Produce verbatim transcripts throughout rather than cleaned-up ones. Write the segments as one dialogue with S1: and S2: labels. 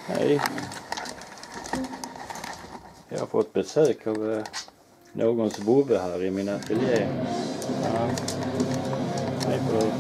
S1: Hej. Jag har fått besök av eh, någons vovve här i min ateljé. Ja. Hej på dig.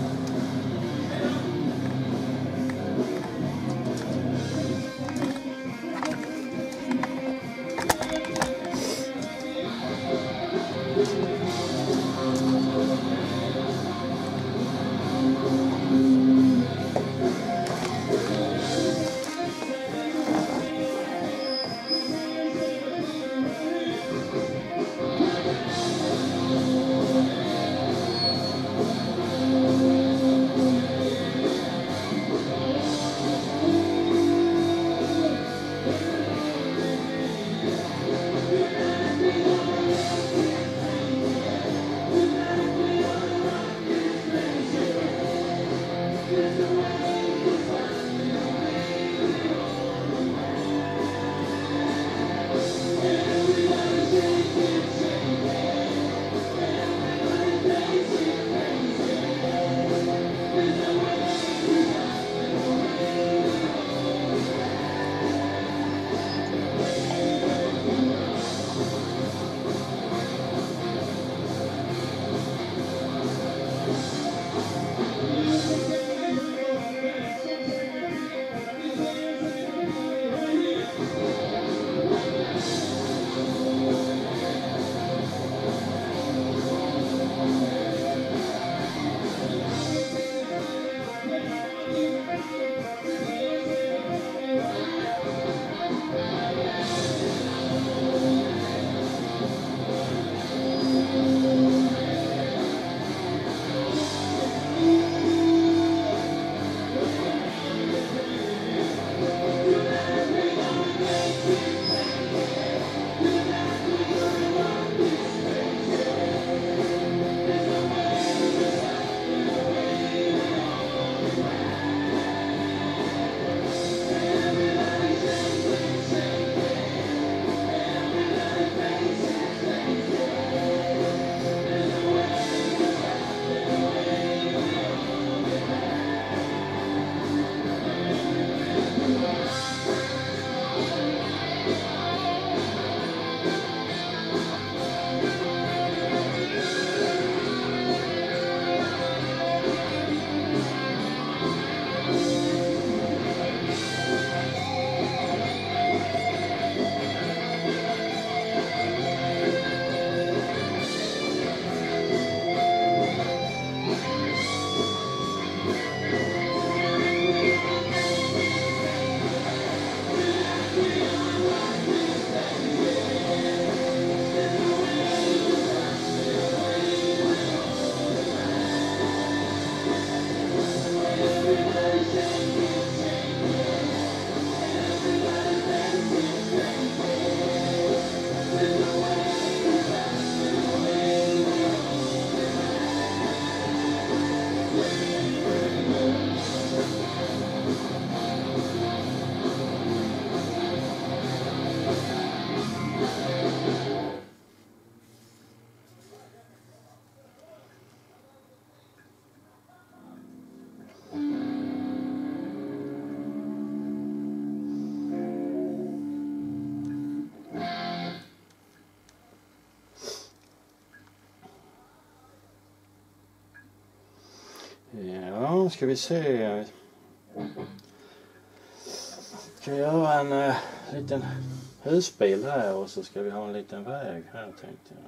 S1: Ja, ska vi se. Ska jag göra en uh, liten husbil här och så ska vi ha en liten väg här, tänkte jag.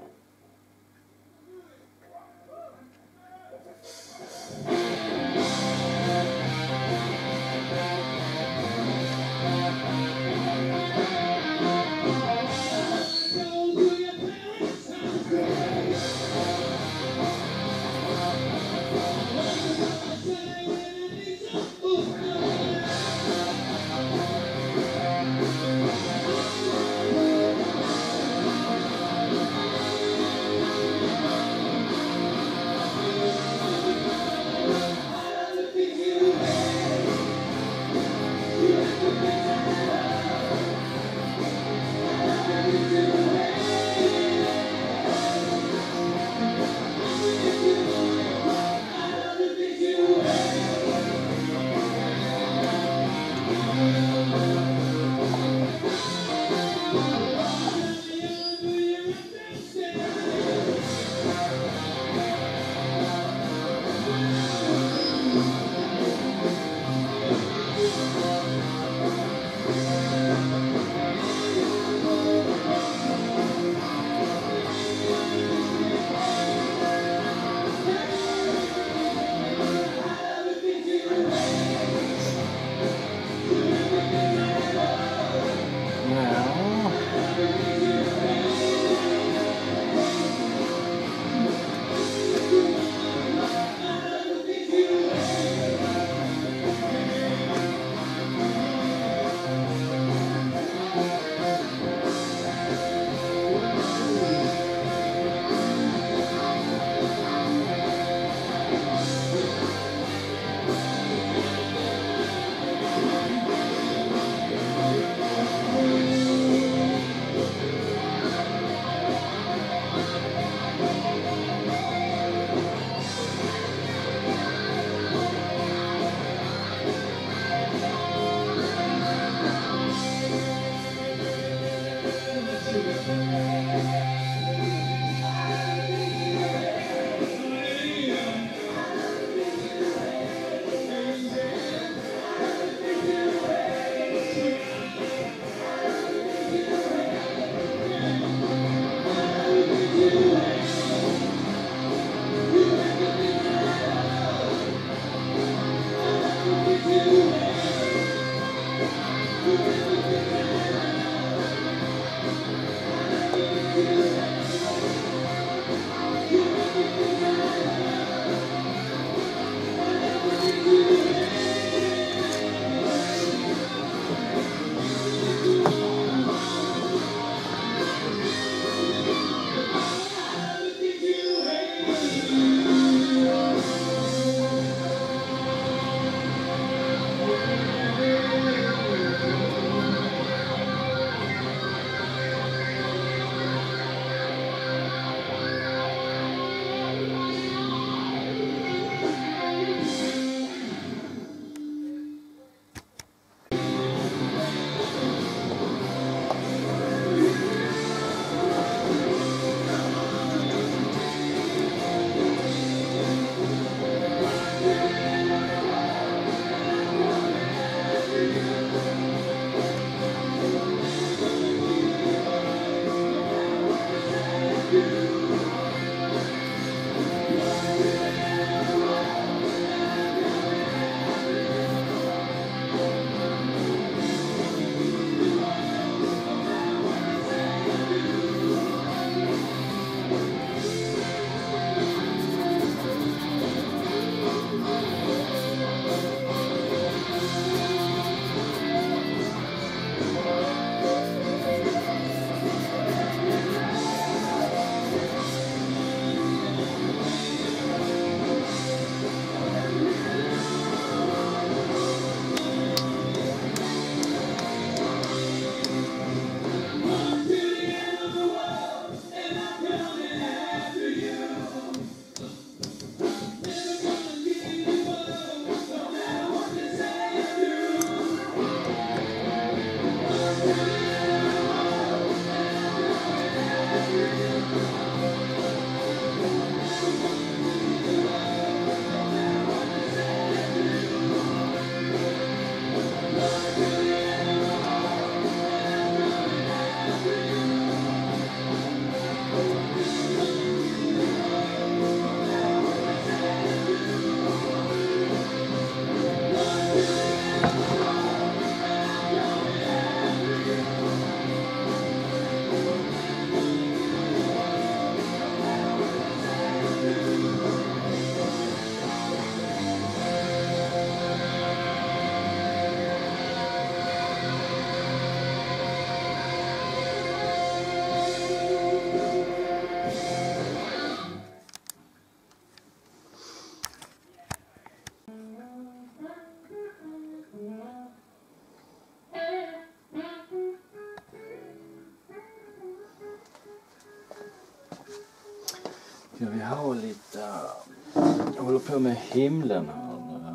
S1: Ja, vi har lite, jag håller på med himlen här.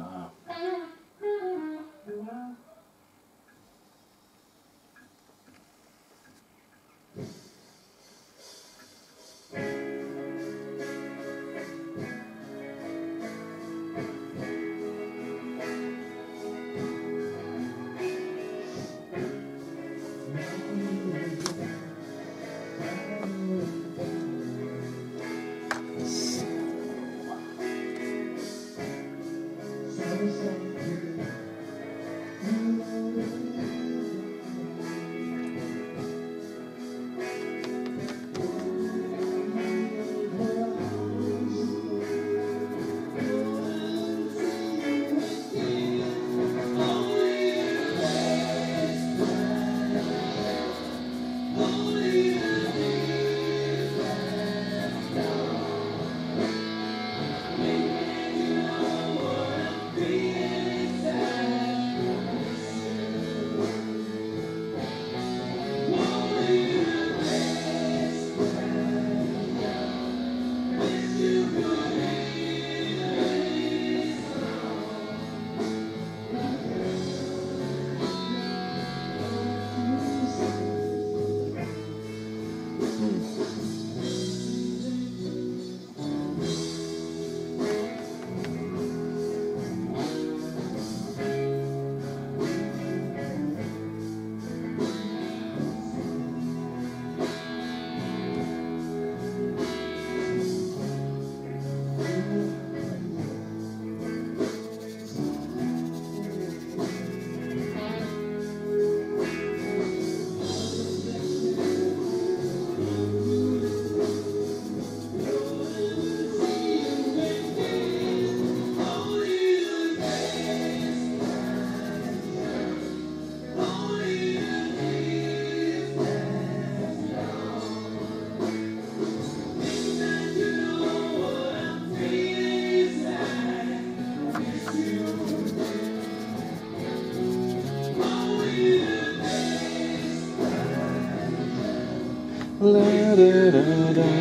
S1: La, da, da, da.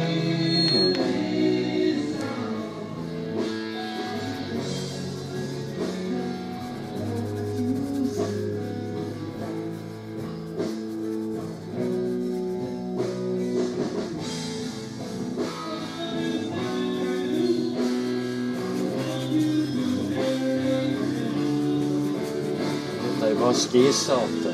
S1: Det var skissartat.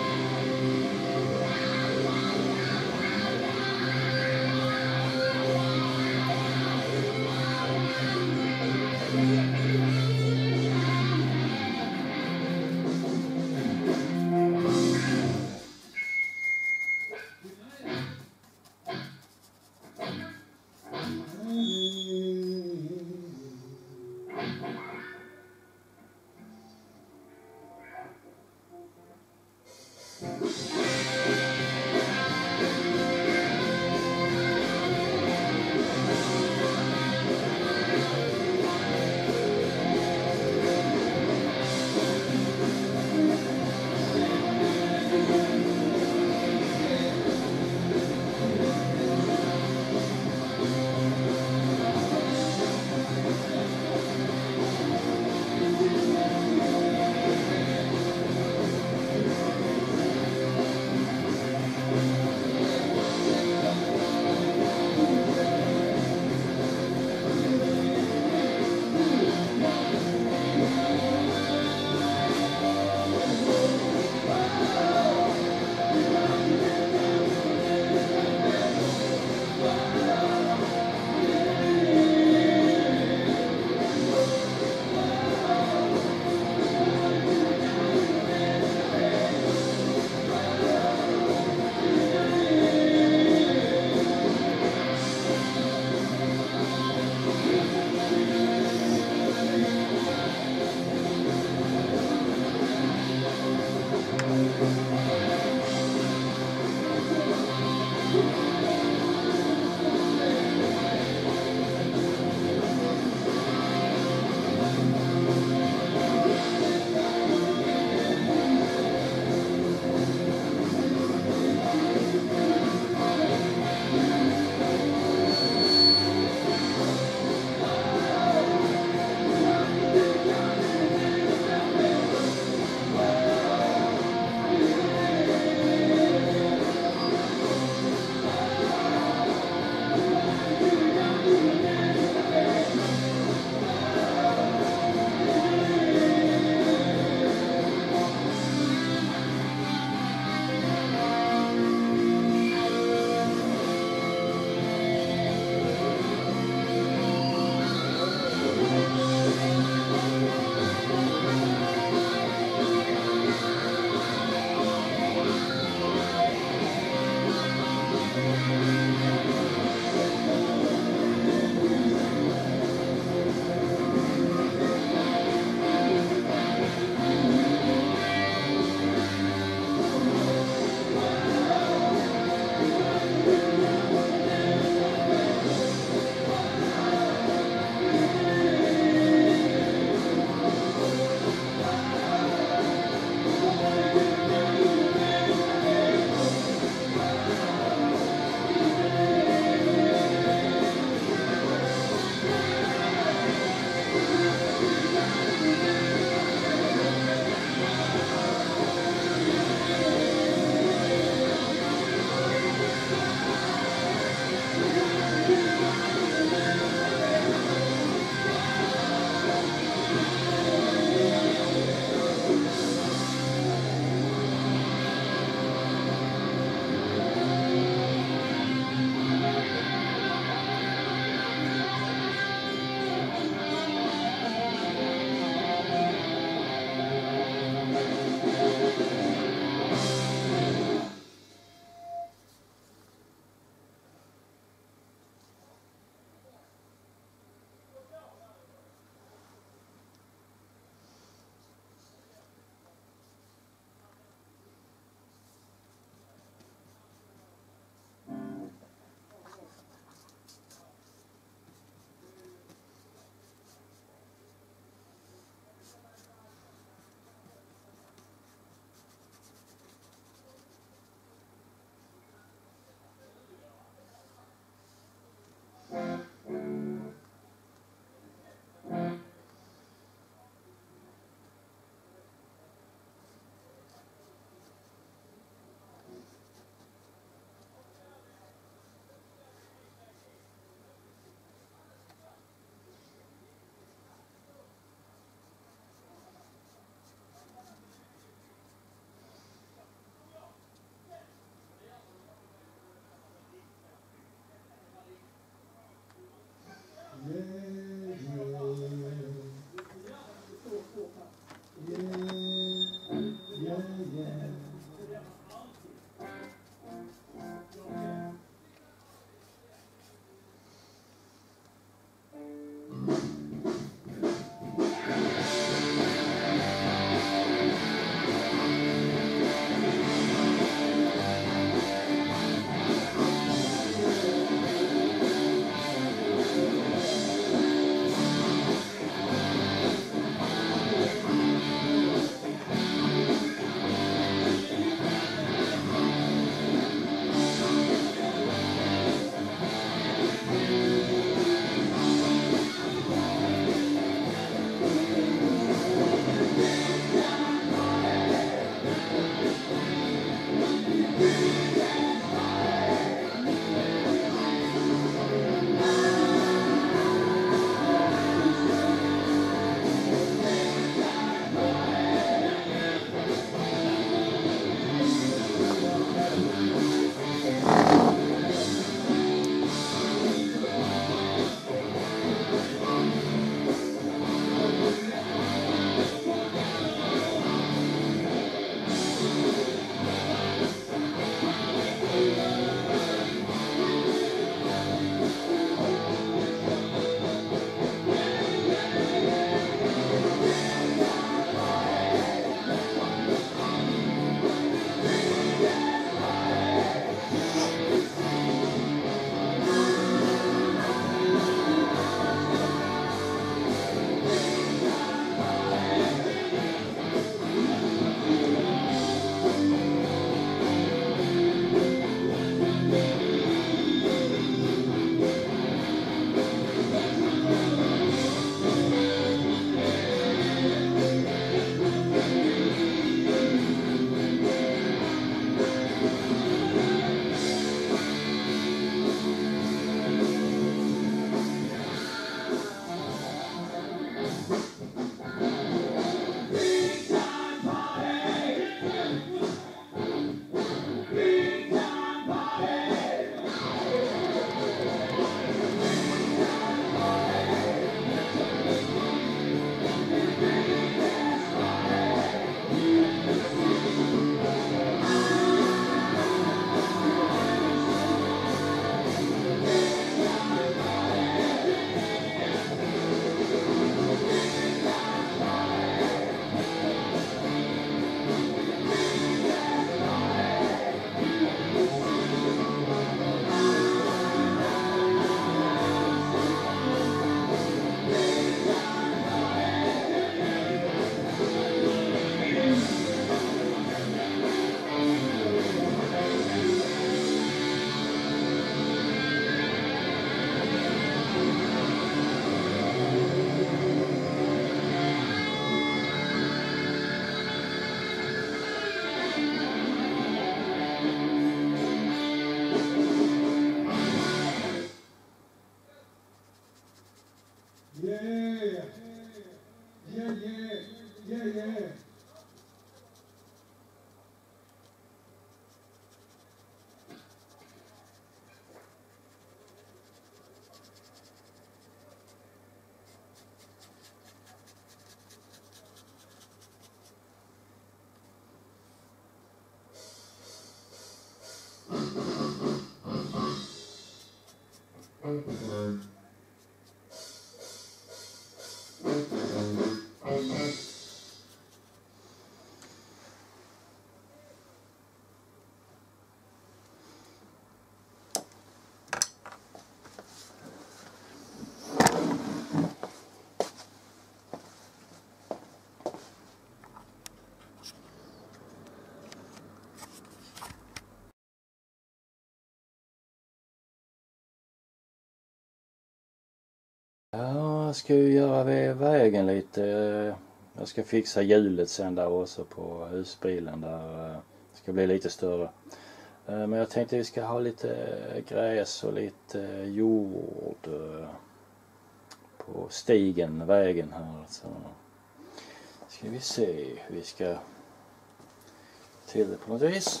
S1: jag ska ju göra vägen lite. Jag ska fixa hjulet sen där också på husbilen där. Det ska bli lite större. Men jag tänkte vi ska ha lite gräs och lite jord på stigen, vägen här. Så ska vi se hur vi ska till det på något vis.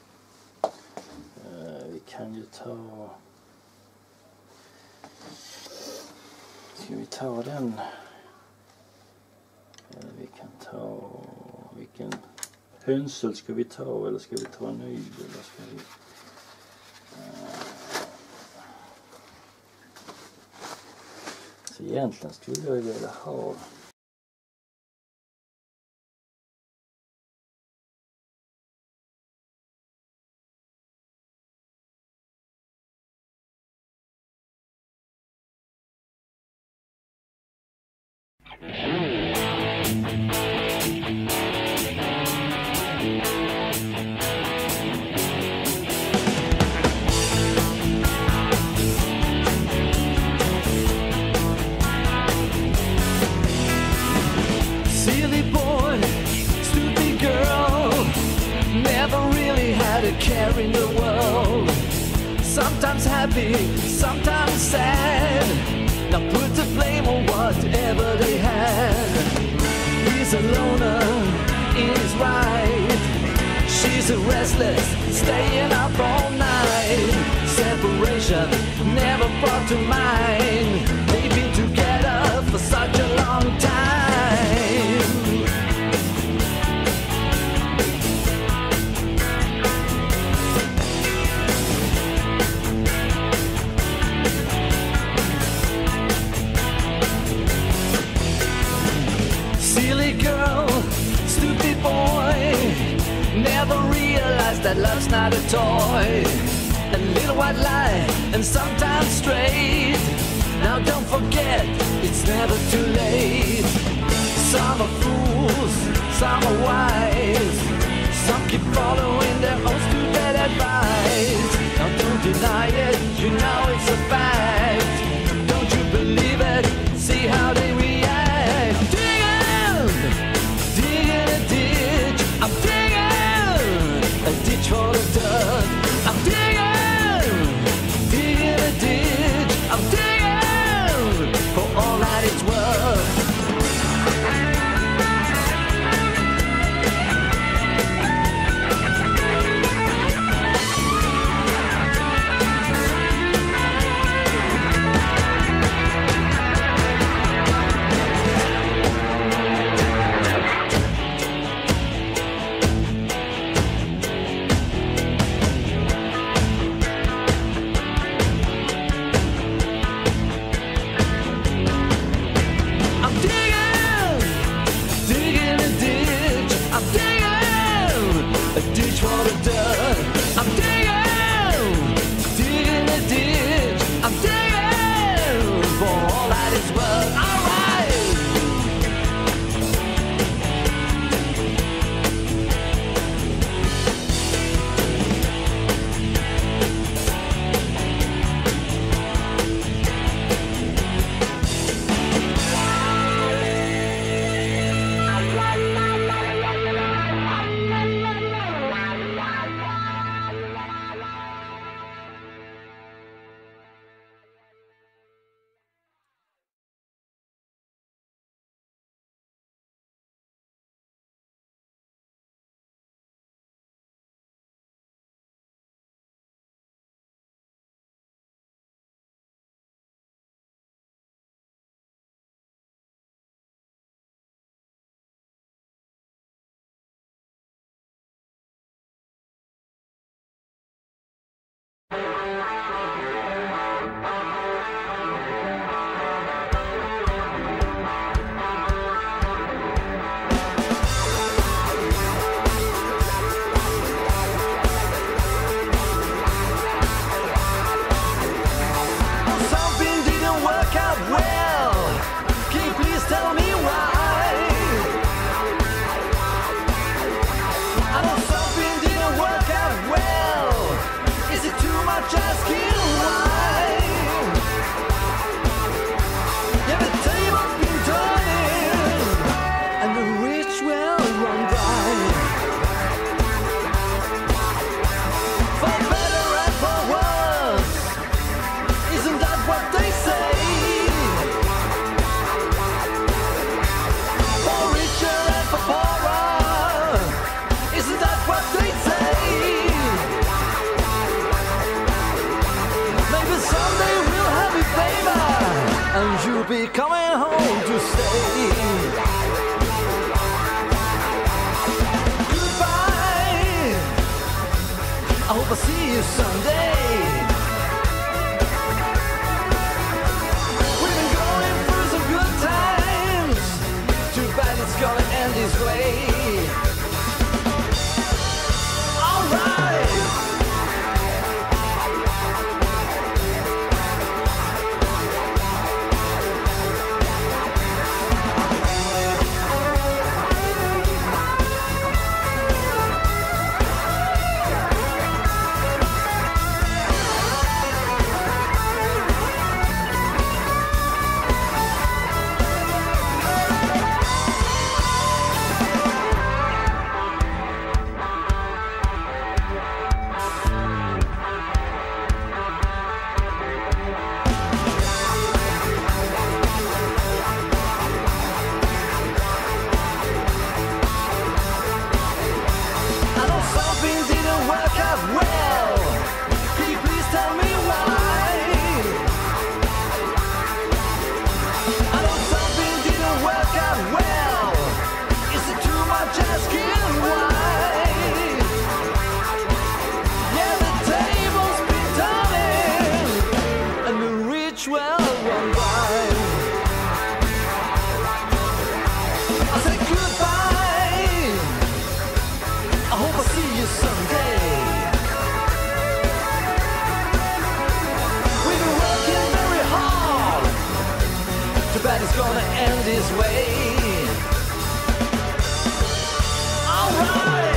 S1: Vi kan ju ta... Ska vi ta den? Eller vi kan ta... Vilken hönsel ska vi ta? Eller ska vi ta en ny? Eller ska vi... Så egentligen skulle jag vilja ha...
S2: Care in the world, sometimes happy, sometimes sad. Now put the blame on whatever they had. He's a loner in his right. She's a restless, staying up all night. Separation never brought to mind. They've been together for such a long time. Never realized that love's not a toy. A little white lie and sometimes straight. Now don't forget, it's never too late. Some are fools, some are wise. Some keep following their own stupid advice. Now don't deny it, you know it's a fact. Don't you believe it, see how they react. Dig in, dig in a ditch. I'm digging a ditch for the dirt. I'm digging, digging a ditch. I'm digging for all that it's worth. you'll be coming home to stay. Goodbye, I hope I see you someday. We've been going through some good times. Too bad it's gonna end this way. Alright. It's gonna end this way. Alright.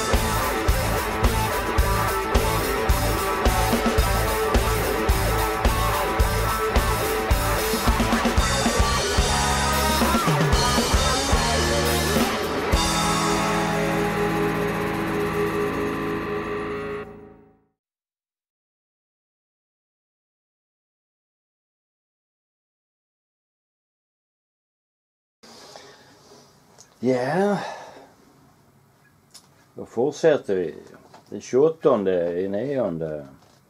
S1: Ja, då fortsätter vi. Den tjugoåttonde i nionde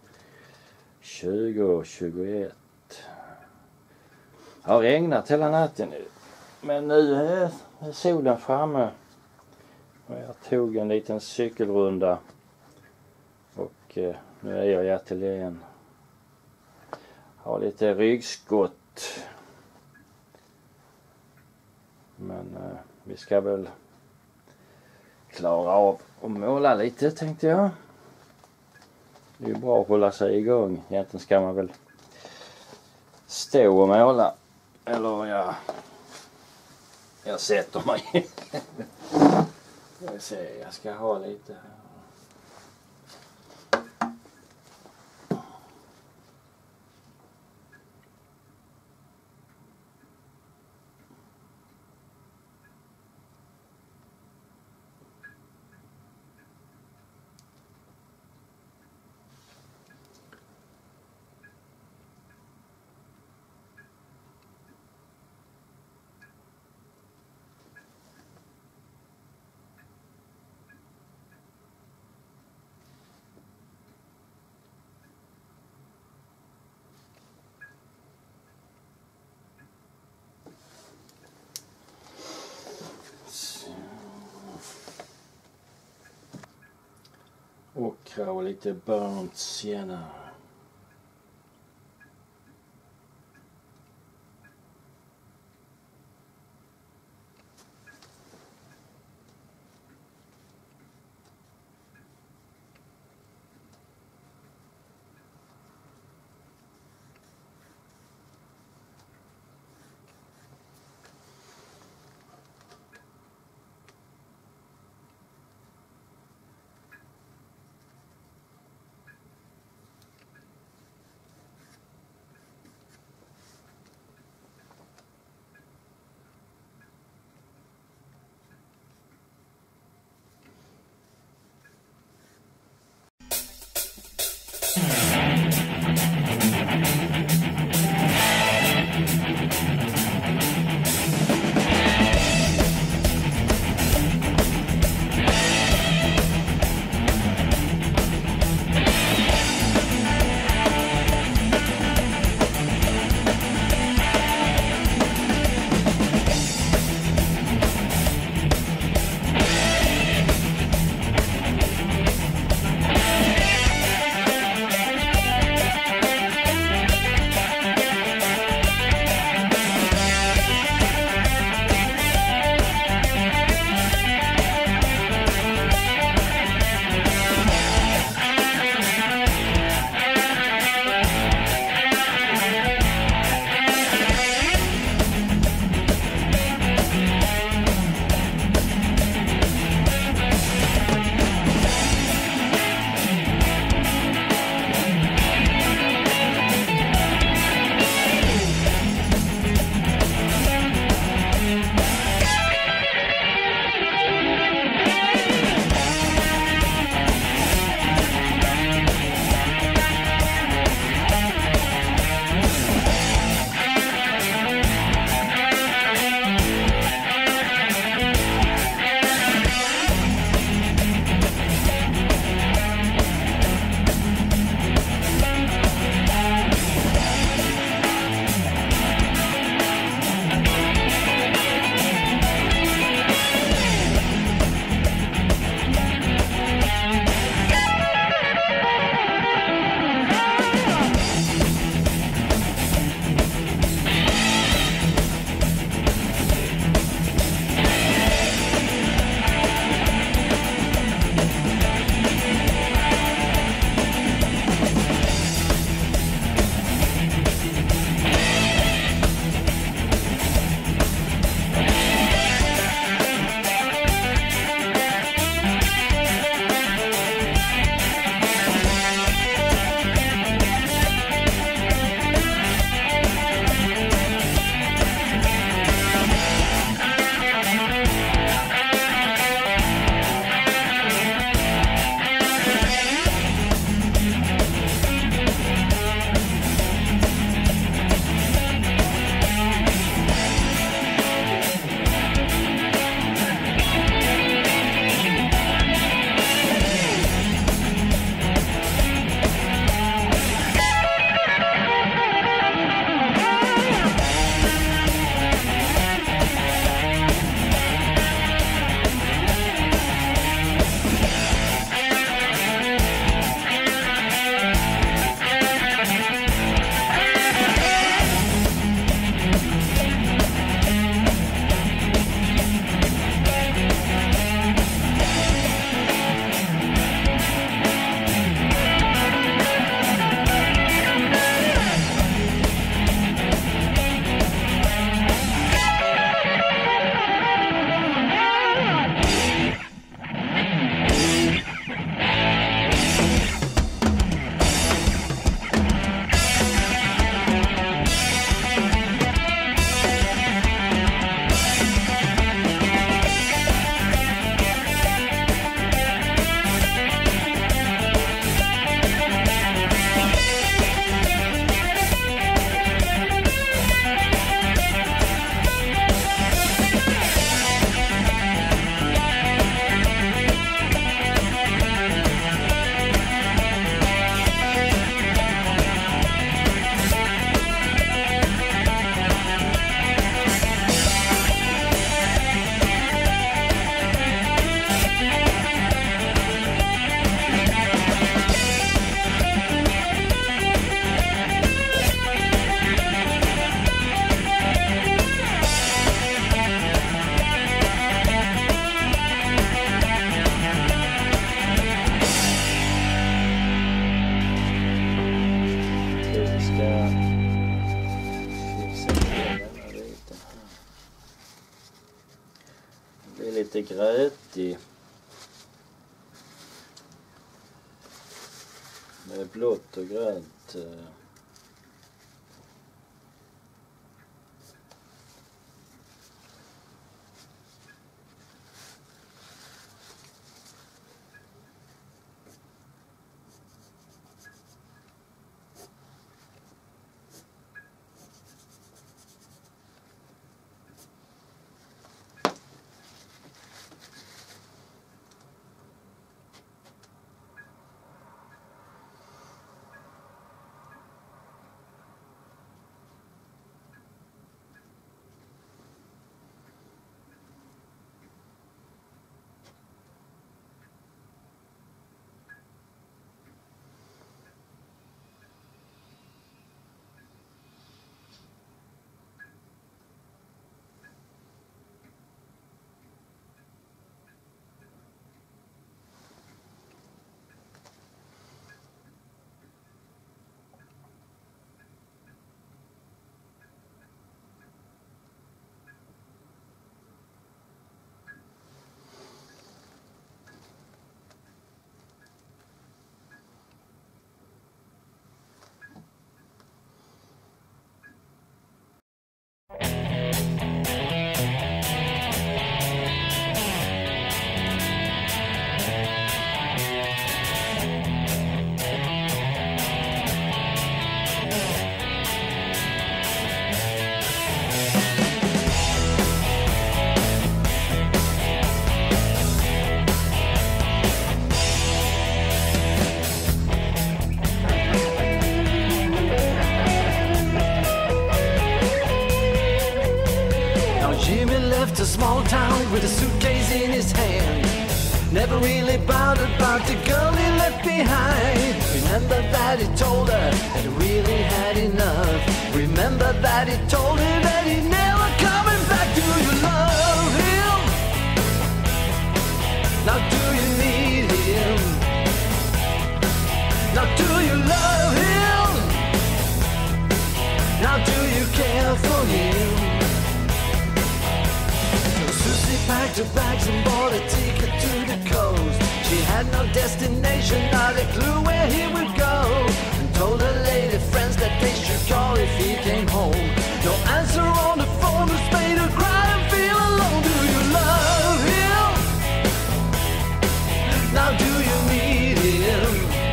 S1: tjugo tjugoett. Det har regnat hela natten nu. Men nu är solen framme. Och jag tog en liten cykelrunda. Och eh, nu är jag i ateljén. Har lite ryggskott. Men eh, vi ska väl klara av att måla lite, tänkte jag. Det är ju bra att hålla sig igång. Egentligen ska man väl stå och måla. Eller ja, jag sätter mig. Jag vill se, jag ska ha lite här. Ockra och lite burnt sienna. Det är lite grötig. Med blått och grönt.
S2: A small town with a suitcase in his hand. Never really bothered about the girl he left behind. Remember that he told her that he really had enough. Remember that he told her that he never coming back. Do you love him? Now do you need him? Now do you love him? Now do you care for him? Packed her bags and bought a ticket to the coast. She had no destination, not a clue where he would go. And told her lady friends that they should call if he came home. No answer on the phone, which made her cry and feel alone. Do you love him? Now do you need him?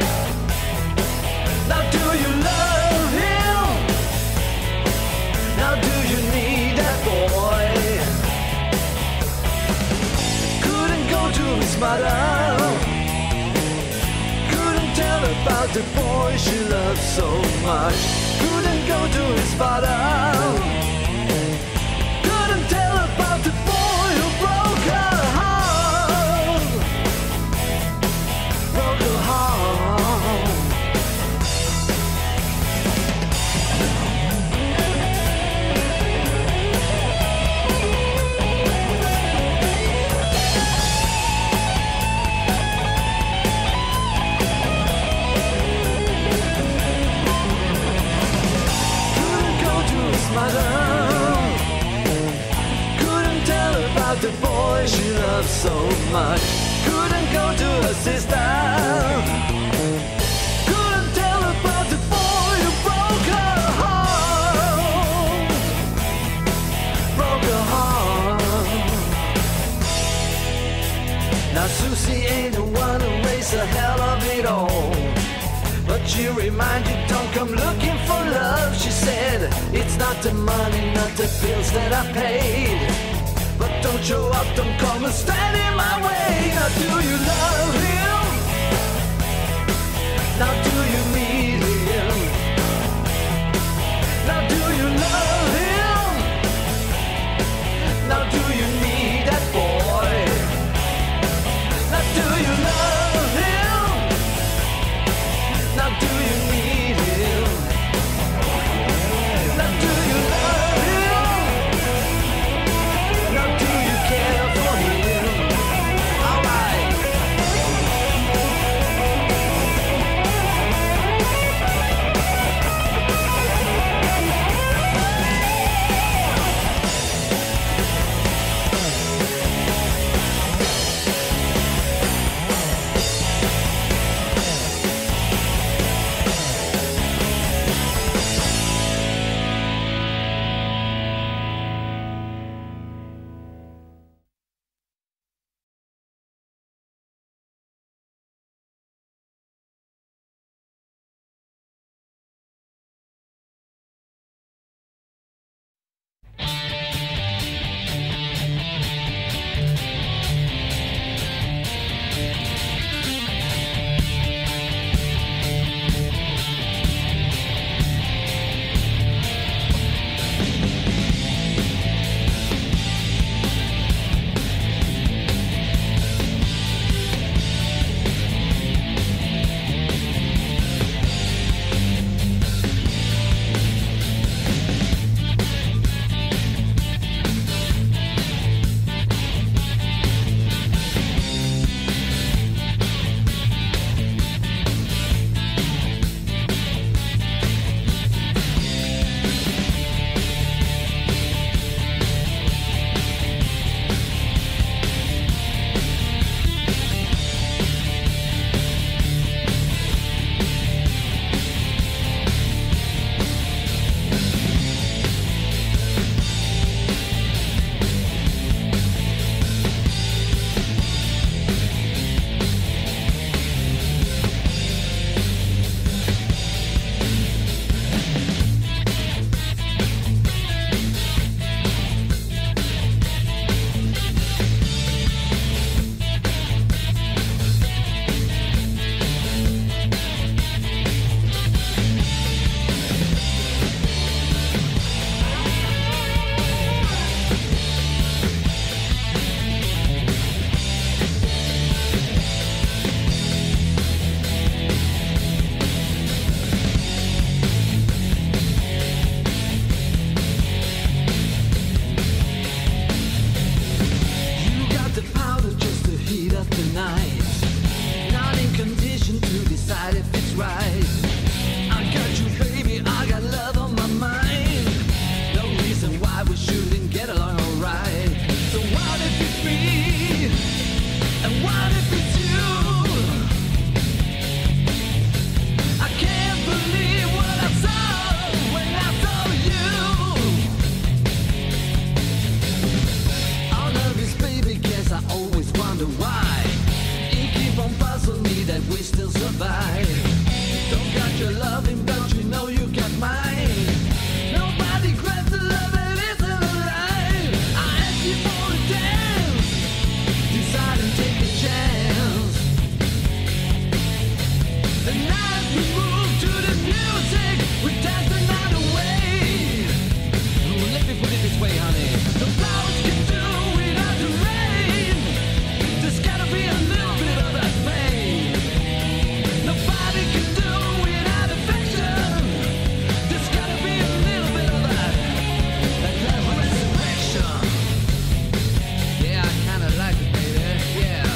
S2: Now do you love him? Now do you need that boy? His mother couldn't tell about the boy she loved so much. Couldn't go to his father. Couldn't tell about the boy who broke her heart. Broke her heart. Couldn't tell about the boy she loved so much. Couldn't go to her sister. Couldn't tell about the boy who broke her heart. Broke her heart. Now Susie ain't the one who raised the hell of it all. But she reminds you, don't come looking for love. She said, it's not the money, not the bills that I paid. But don't show up, don't come and stand in my way. Now do you love him? Now do you need him? Now do you love him? Now do you need that boy? Now do you love him? Now do you need him? Now do you love him? Now do you care for him? All right. if it's me? And what if it's you? I can't believe what I saw when I saw you. Our love is baby, guess I always wonder why. You keep on puzzling me that we still survive. Don't got your loving, don't you know you got mine? Nobody grabs the love that isn't alive. I ask you for a dance, decide and take a chance. The night we move to the music, we dance the night away. Ooh, let me put it this way, honey. The flowers can do without the rain. There's gotta be a little bit of that pain. Nobody can do without affection. There's gotta be a little bit of that, that love resurrection. Yeah, I kinda like it, baby. Yeah.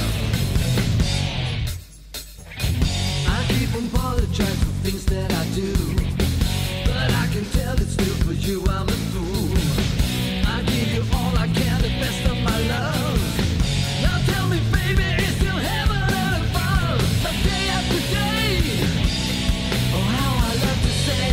S2: I keep on apologizing for things that I do, but I can tell it's still for you I'm a fool. I give you all I can, the best of my love. Now tell me, baby, is still heaven and above? The day after day, oh how I love to say,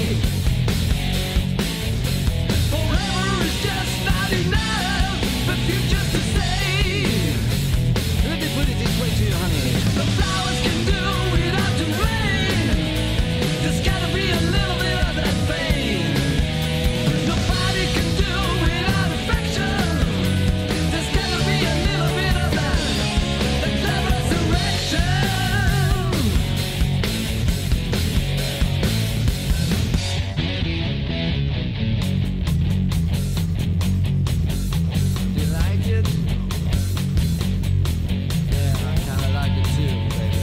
S2: forever is just not enough, but you just to say. Let me put it this way to you, honey. The flowers can do without the rain. There's gotta be a little bit of that pain. Nobody can do without affection. There's gotta be a little bit of that, that love resurrection. Do you like it? Yeah, I kinda like it too, baby.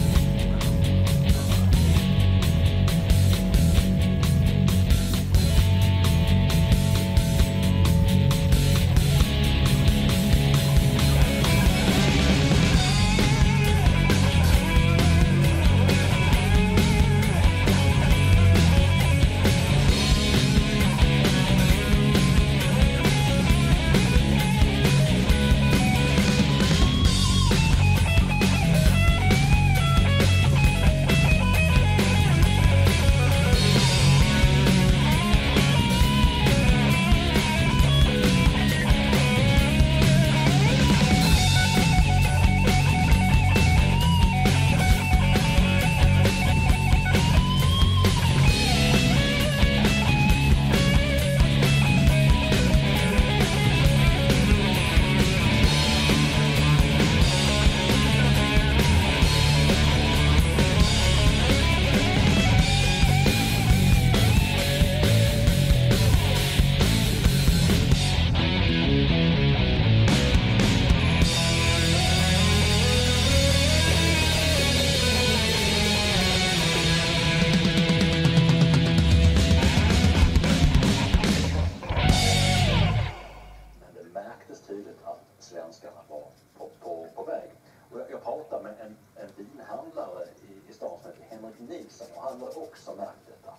S3: Men det märktes tydligt att svenskarna var på, på, på väg. Och jag, jag pratade med en, en vinhandlare i, i stan som heter Henrik Nilsson och han har också märkt detta.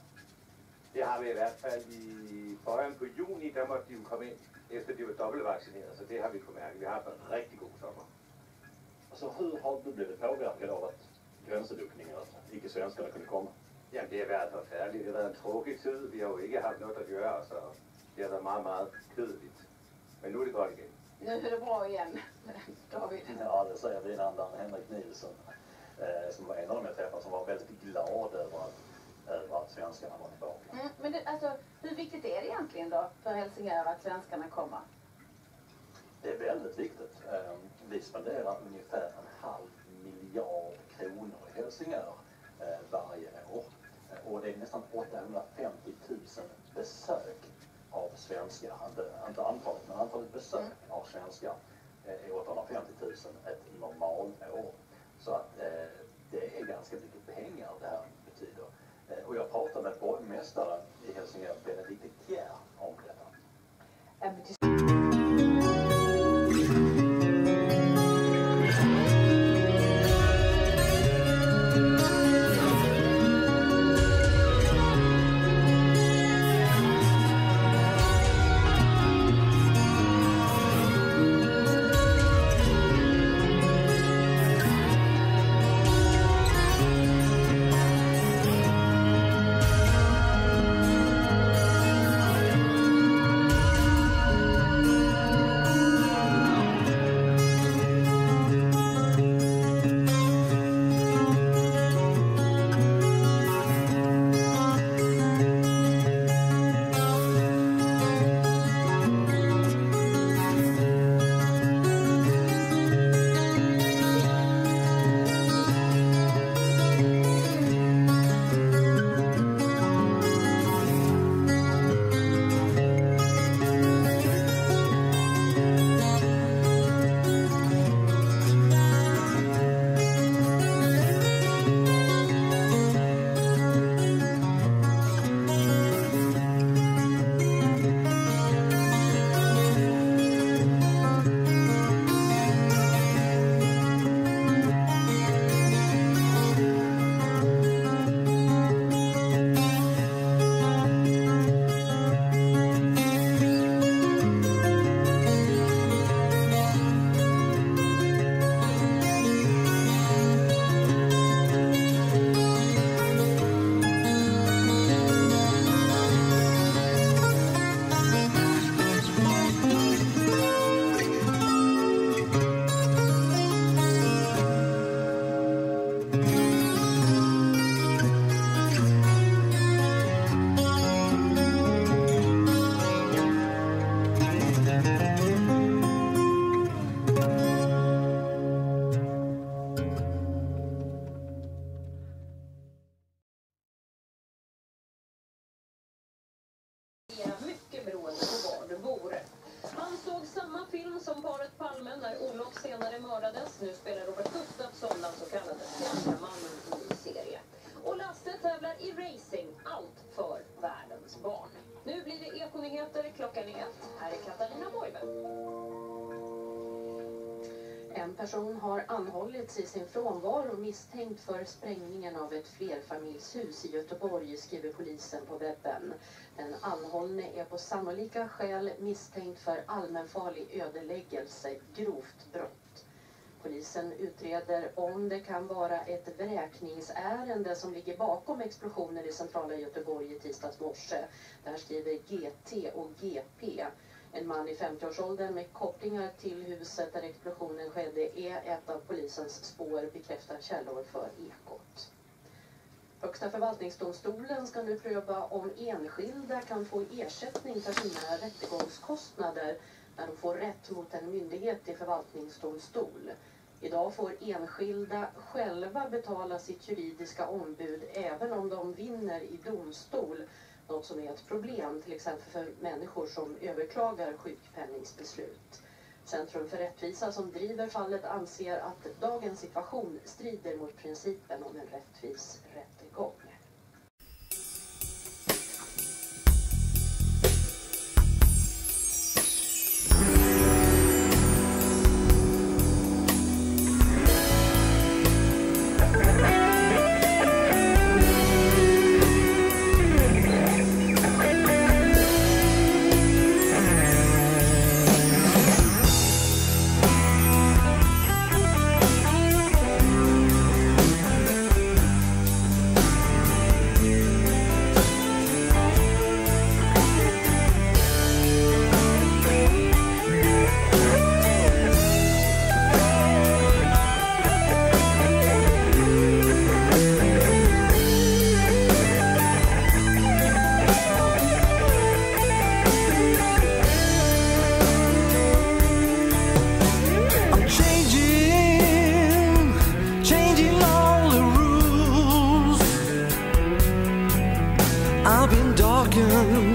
S4: Det har vi i hvert fald i början på juni, der måtte de jo komme ind, efter de var dobbeltvaccinerade, så det har vi kunnet mærke. Vi har haft en rigtig god sommer.
S3: Alltså hur har du blivit påverkad av att gränseduckningar, att icke-svenskarna kunde komma?
S4: Jamen, det har været forfærdeligt. Det har været en tråkig tid. Vi har jo ikke haft noget at gøre, så det har været meget, meget kedeligt. Men nu er det godt igen.
S5: Nu är det bra igen, David.
S3: Ja, det säger vinhandlaren Henrik Nilsson, eh, som var en av de jag träffade, som var väldigt glad över att, över att svenskarna var tillbaka.
S5: Mm, men det, alltså, hur viktigt är det egentligen då för Helsingör att svenskarna kommer?
S3: Det är väldigt viktigt. Eh, vi spenderar ungefär en halv miljard kronor i Helsingör eh, varje år. Eh, och det är nästan åttahundrafemtio tusen besök av svenskar, inte, inte antalet, men antalet besök mm. av svenskar är åttahundrafemtio tusen ett normalår. Så att eh, det är ganska mycket pengar det här betyder. Eh, och jag pratade med borgmästaren i Helsingör, Benedikt Kjær, om detta.
S6: film som paret Palme när Olof senare mördades. Nu spelar Robert Gustafsson den så kallade svenska mannen i serie. Och Lasse tävlar i racing, allt för världens barn. Nu blir det Ekonyheter klockan är ett. Här är Katarina Borgve.
S7: En person har anhållits i sin frånvaro misstänkt för sprängningen av ett flerfamiljshus i Göteborg, skriver polisen på webben. Den anhållne är på sannolika skäl misstänkt för allmänfarlig ödeläggelse, grovt brott. Polisen utreder om det kan vara ett vräkningsärende som ligger bakom explosionen i centrala Göteborg i tisdags morse. Där skriver G T och G P. En man i femtioårsåldern med kopplingar till huset där explosionen skedde är ett av polisens spår, bekräftar källor för Ekot. Högsta förvaltningsdomstolen ska nu pröva om enskilda kan få ersättning för sina rättegångskostnader när de får rätt mot en myndighet i förvaltningsdomstol. Idag får enskilda själva betala sitt juridiska ombud även om de vinner i domstol. Något som är ett problem till exempel för människor som överklagar sjukpenningsbeslut. Centrum för rättvisa som driver fallet anser att dagens situation strider mot principen om en rättvis rättegång.
S2: I've been talking,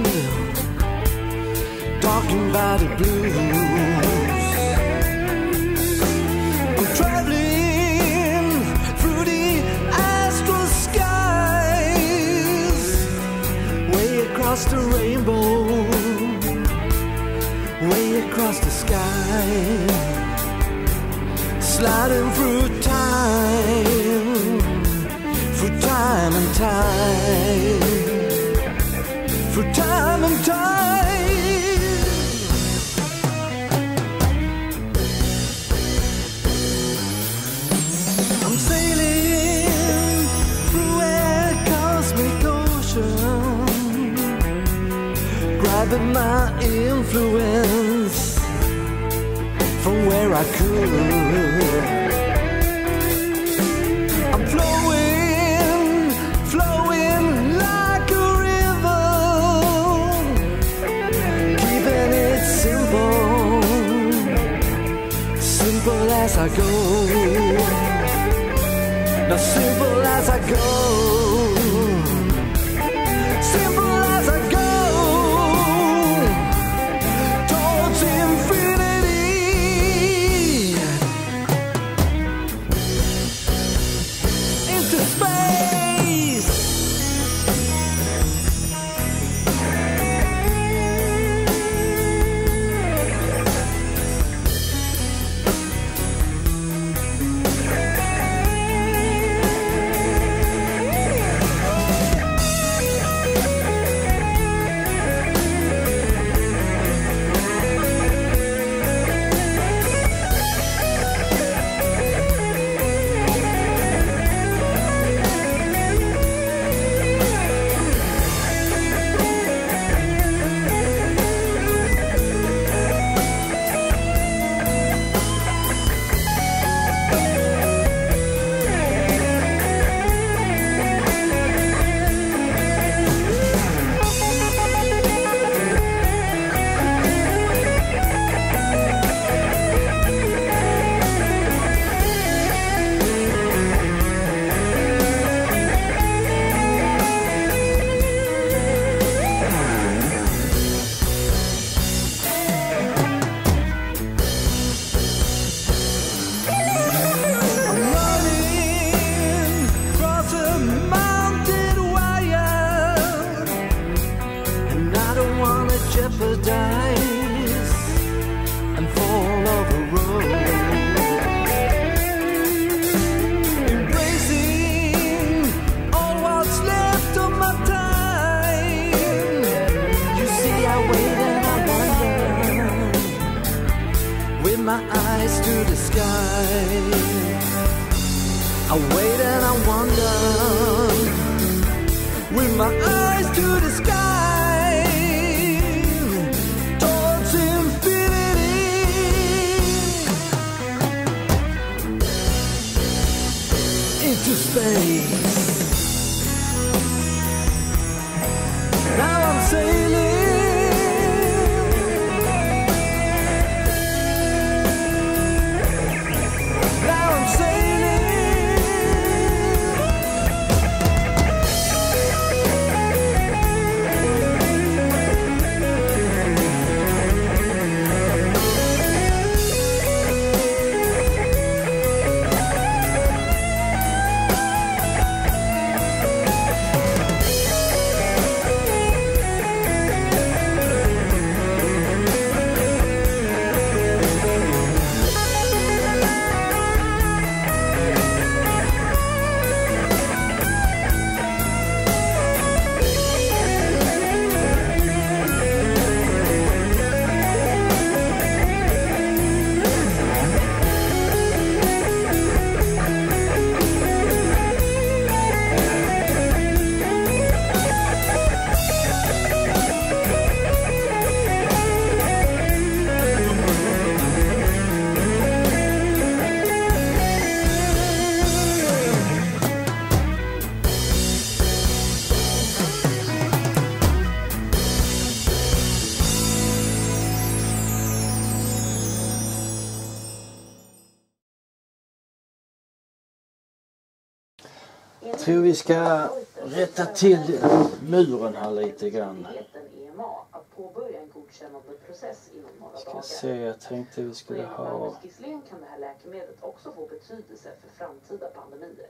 S2: talking about the blues. I'm traveling through the astral skies, way across the rainbow, way across the sky, sliding through time, through time and time. For time and time, I'm sailing through a cosmic ocean, grabbing my influence from where I could. I'm flowing, flowing like a simple, simple as I go. Now simple as I go, simple as I go, towards infinity, into space. the sky. I wait and I wonder, with my eyes to the sky, towards infinity, into space. Now I'm sailing.
S1: Jag tror vi ska rätta till muren här lite grann.
S7: Att påbörja en godkännandeprocess inom några
S1: Ska
S7: dagar.
S1: se, jag tänkte vi skulle ha...
S7: kan det här läkemedlet också få betydelse för framtida pandemier.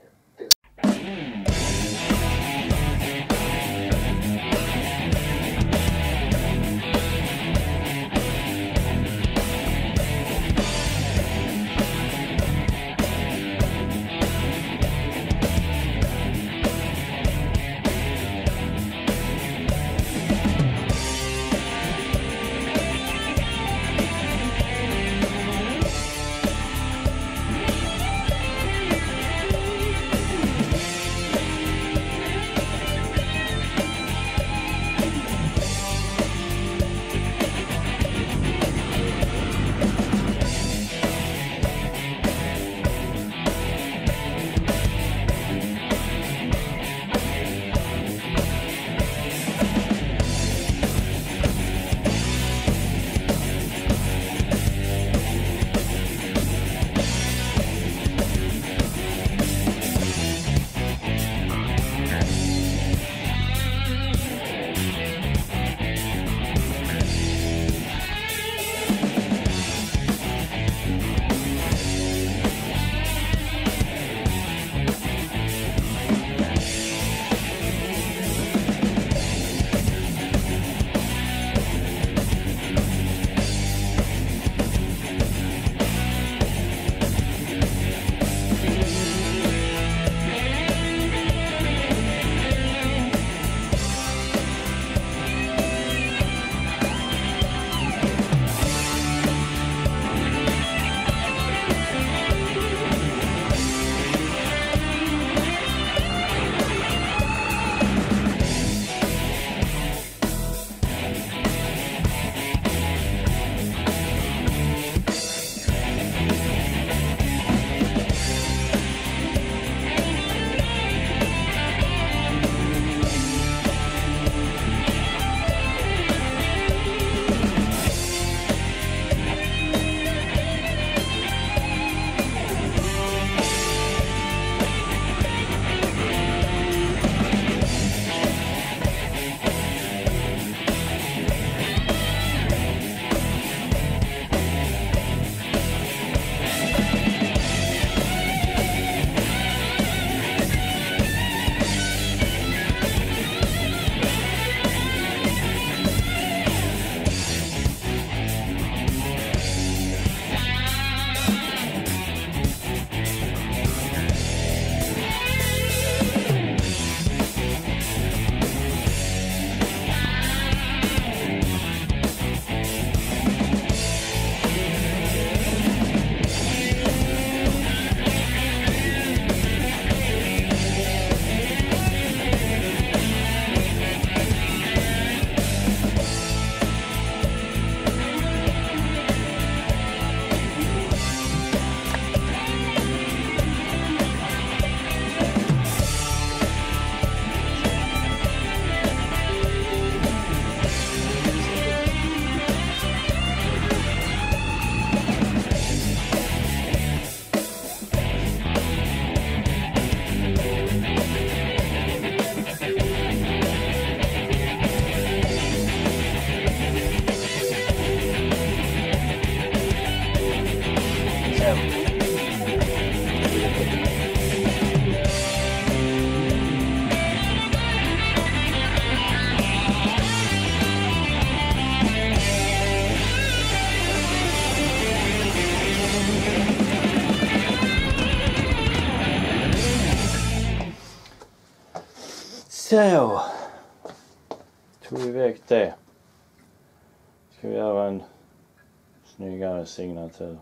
S1: Så. Tog vi väck det. Ska vi göra en snyggare signatur.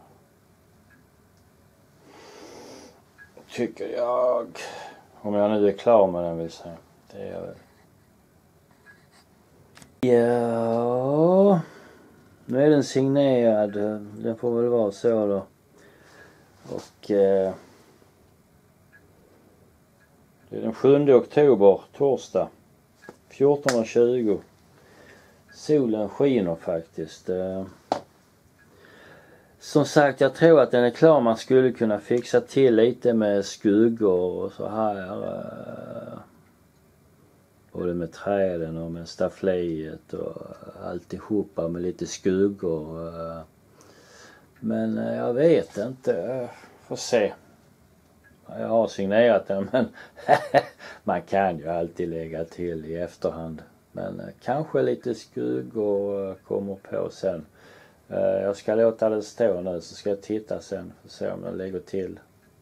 S1: Tycker jag. Om jag nu är klar med den vill säga. Det är jag väl. Ja. Nu är den signerad. Den får väl vara så då. Och eh, det är den sjunde oktober, torsdag. fjorton tjugo. Solen skiner faktiskt. Eh, som sagt, jag tror att den är klar. Man skulle kunna fixa till lite med skuggor och så här. Eh, både med träden och med staffliet och alltihopa med lite skuggor. Eh, men eh, jag vet inte. Eh, får se. Jag har signerat den men man kan ju alltid lägga till i efterhand. Men eh, kanske lite skuggor eh, kommer på sen. Eh, jag ska låta det stå nu så ska jag titta sen för att se om jag lägger till.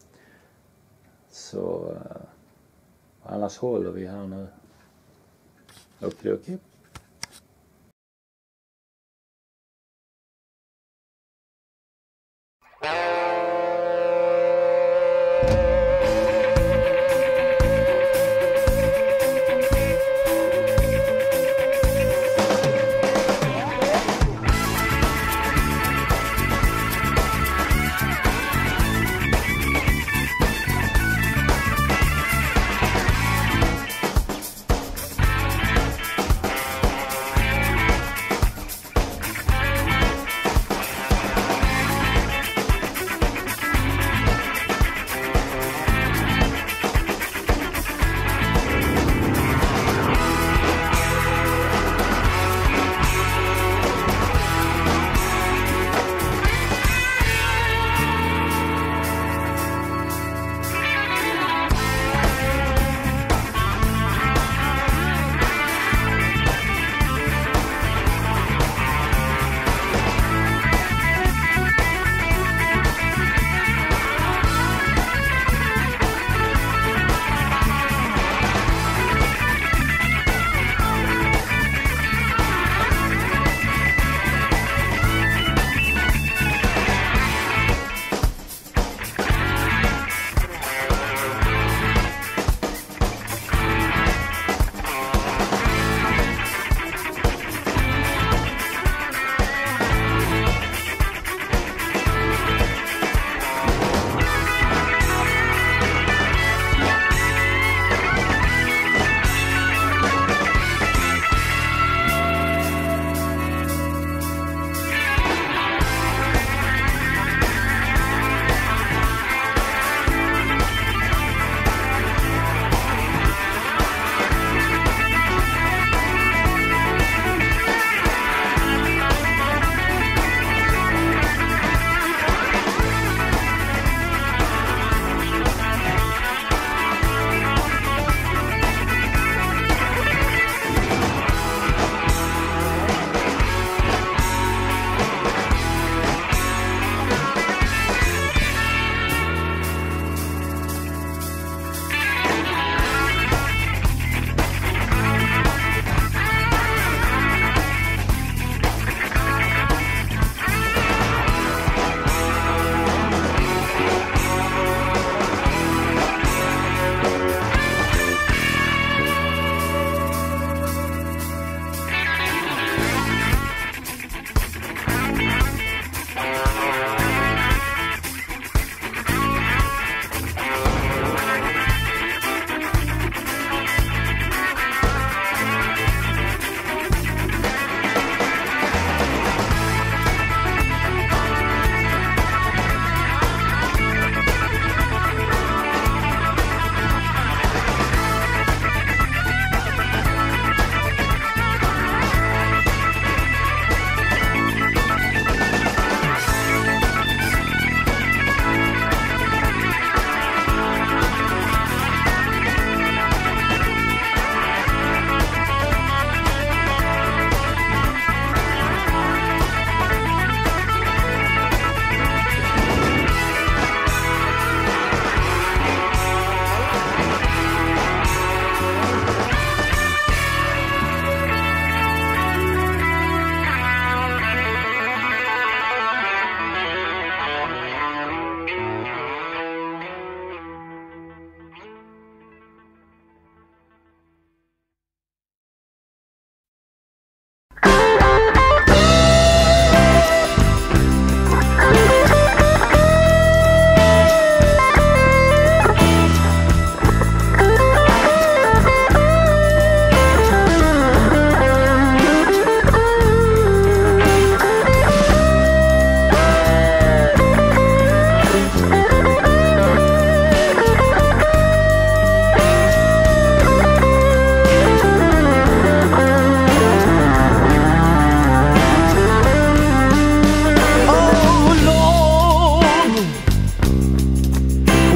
S1: Så eh, annars håller vi här nu. Okej, okej.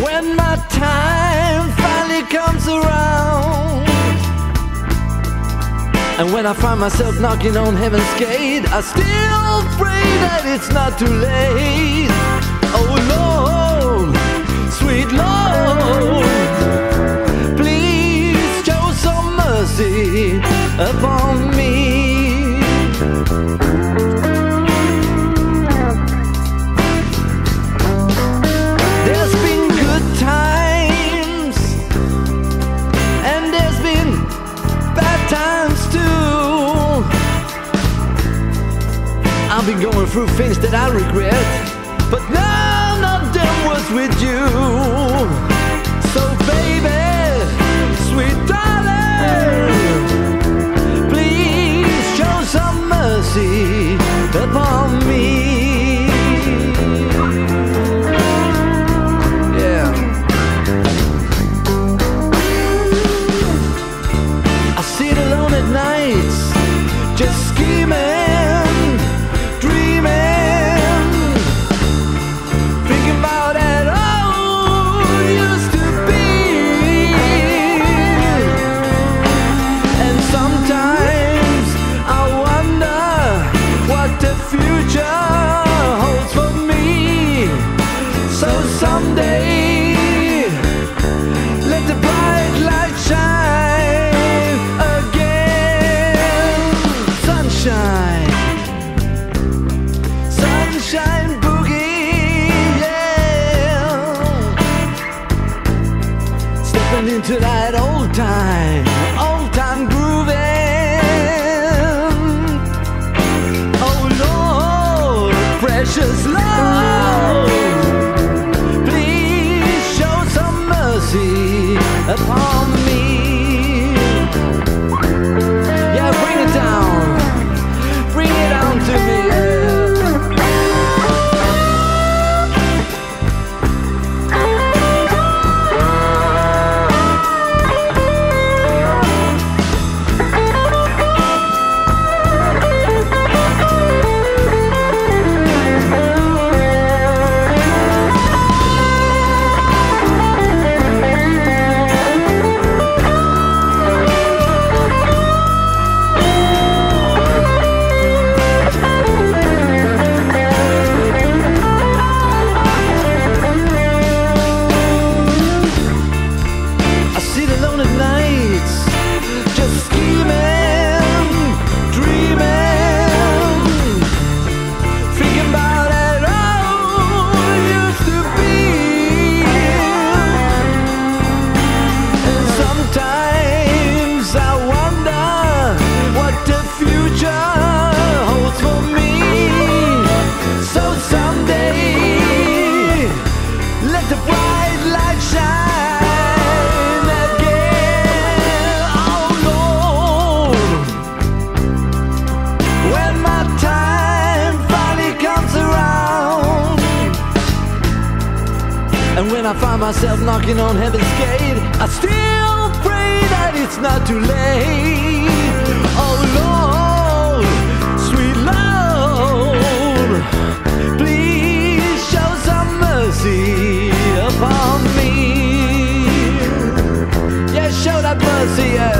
S2: When my time finally comes around, and when I find myself knocking on heaven's gate, I still pray that it's not too late. Oh Lord, sweet Lord, please show some mercy upon me. There's been good times, and there's been bad times too. I've been going through things that I regret, but none of them was with you. So baby, sweet darling, please show some mercy upon me. Yeah. I sit alone at nights, just scheming, dreaming, thinking about that old used to be. And sometimes I wonder what the future holds for me. So someday, let the bright light shine again. Sunshine, sunshine boogie, yeah. Stepping into that old time, old time grooving. Oh Lord, precious Lord, please show some mercy upon me. Yeah, bring it down, bring it on to me. Yeah. I sit alone at nights, just scheming, dreaming, thinking about that old used to be. And sometimes I wonder what the future holds for me. So someday, let the bright light shine again. Oh Lord, when my time finally comes around, and when I find myself knocking on heaven's gate, I still pray that it's not too late. Oh Lord, sweet Lord, please show some mercy upon me. Yeah, show that mercy, yeah.